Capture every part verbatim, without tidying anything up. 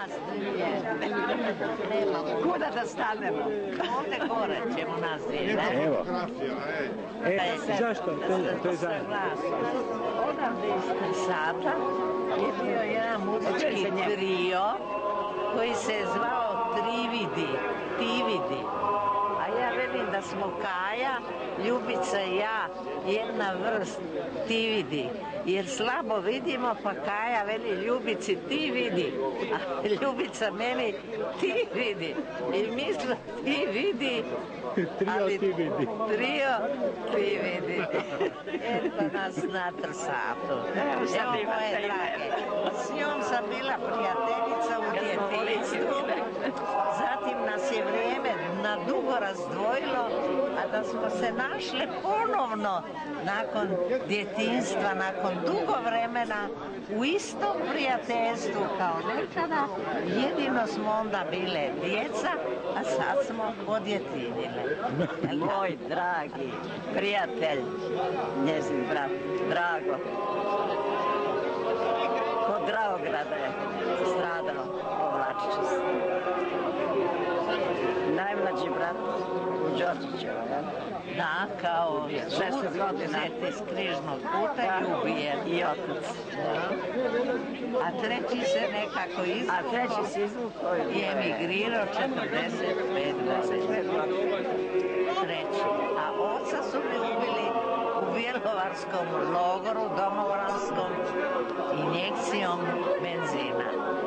nas dvije. Nemamo. Kuda da stanemo? Ovdje gore ćemo nas dvije. Evo. E, zašto? To, to je zajedno. Odavde iz Sata je bio jedan muzički trio koji se je zvao Trividi, Tividi. A ja velim da smo Kaja, Ljubica i ja jedna vrst Tividi. Jer slabo vidimo, pa Kaja veli Ljubici ti vidi, a Ljubica meni ti vidi. I misle ti vidi, Trio ti vidi. Trio ti vidi. Eto nas na Trsatu. Evo moje drage. S njom sam bila prijateljica u djetinjstvu. Zatim nas je vrijeme na dugo razdvojilo, a da smo se našli ponovno nakon djetinjstva, nakon dugo vremena u istom prijateljstvu kao nekada, jedino smo onda bile djeca, a sad smo odjetinjile. Moj dragi prijatelj, njezin brat, Drago, kod Dravograda je stradao povlačići se. Najmlađi brat u Đorđićeva, jel? Da, kao šest godina iz križnog puta i ubijen. I otac. A treći se nekako izvukao. A treći se izvukao i emigrirao četrdeset pet godina. Treći. A oca su mi ubili u Bjelovarskom logoru, domobranskom, injekcijom benzina.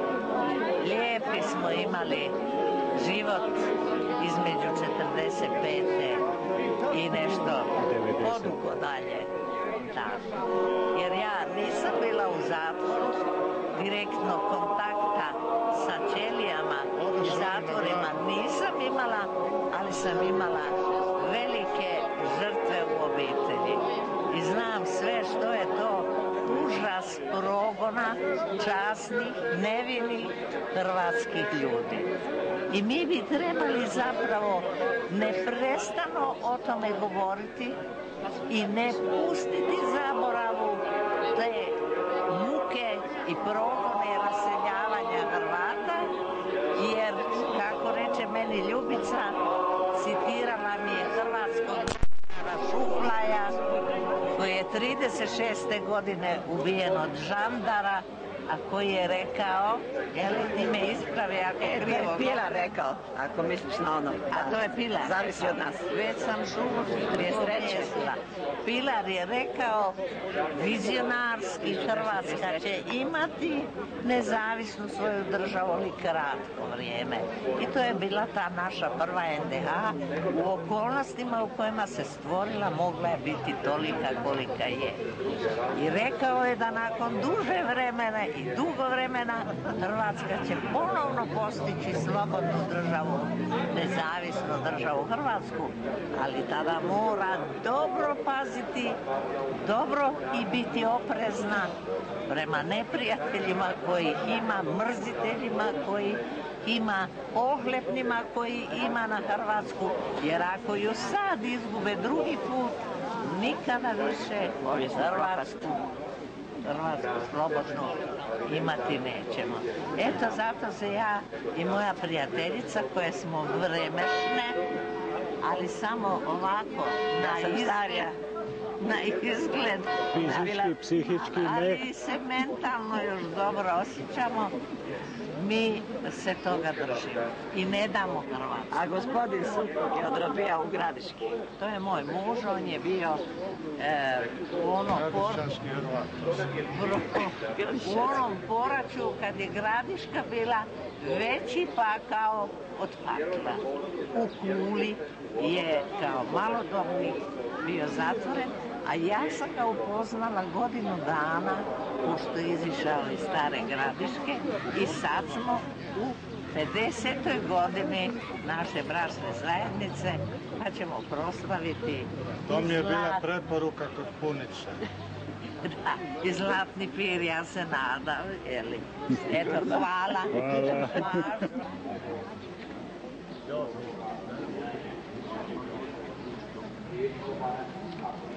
Lijepi smo imali život između četrdeset pete i nešto podugo dalje. Da. Jer ja nisam bila u zatvoru, direktno kontakta sa ćelijama i zatvorima nisam imala, ali sam imala velike žrtve u obitelji. I znam sve što je to užas progona časnih, nevinih hrvatskih ljudi. I mi bi trebali zapravo neprestano o tome govoriti i ne pustiti zaboravu te muke i progone raseljavanja Hrvata, jer, kako reče meni Ljubica, citirala mi je hrvatskog Šuplaja, koji je trideset šeste godine ubijen od žandara, a koji je rekao, je li ti me ispravi ako je krivo? To je Pilar rekao, ako misliš na ono. A to je Pilar. Zavisi od nas. Već sam šutila. Pilar je rekao, vizionarski Hrvatska će imati nezavisnu svoju državu, ali kratko vrijeme. I to je bila ta naša prva en de ha. U okolnostima u kojima se stvorila mogla je biti tolika kolika je. I rekao je da nakon duže vremena i dugo vremena Hrvatska će ponovno postići slobodnu državu, nezavisnu državu Hrvatsku, ali tada mora dobro paziti, dobro i biti oprezna prema neprijateljima koji ima, mrziteljima koji ima, ohlepnima koji ima na Hrvatsku, jer ako ju sad izgube drugi put, nikada više Hrvatsku Hrvatsku slobodnu imati nećemo. Eto, zato se ja i moja prijateljica, koje smo vremešne, ali samo ovako na izgled, na izgled, fizički, psihički, ne. ali se mentalno još dobro osjećamo, mi se toga držimo i ne damo Hrvatsku. A gospodin suprug je odrobijao u Gradiški. To je moj muž, on je bio e, u onom poraću, u onom poraću kad je Gradiška bila veći pakao od pakla. U Kuli je kao malodobnik bio zatvoren, a ja sam ga upoznala godinu dana pošto je izišao iz Stare Gradiške i sad smo u pedesetoj godini naše bračne zajednice, pa ćemo proslaviti. To mi je bila preporuka kod Punića. Da, i zlatni pir, ja se nadam, jeli. Eto, hvala. Hvala.